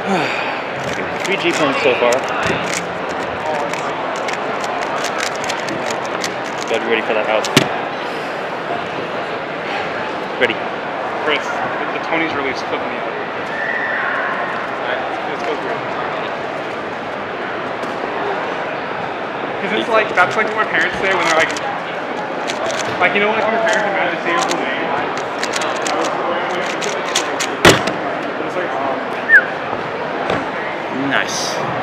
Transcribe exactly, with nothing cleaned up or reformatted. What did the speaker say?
Three G points so far. Gotta be ready for that out. Ready. Chris, the, the Tony's release flipped me out. It feels weird. Because it's like, that's like what my parents say when they're like, like, you know, like when your parents imagine saying your whole name. It's like, Nice.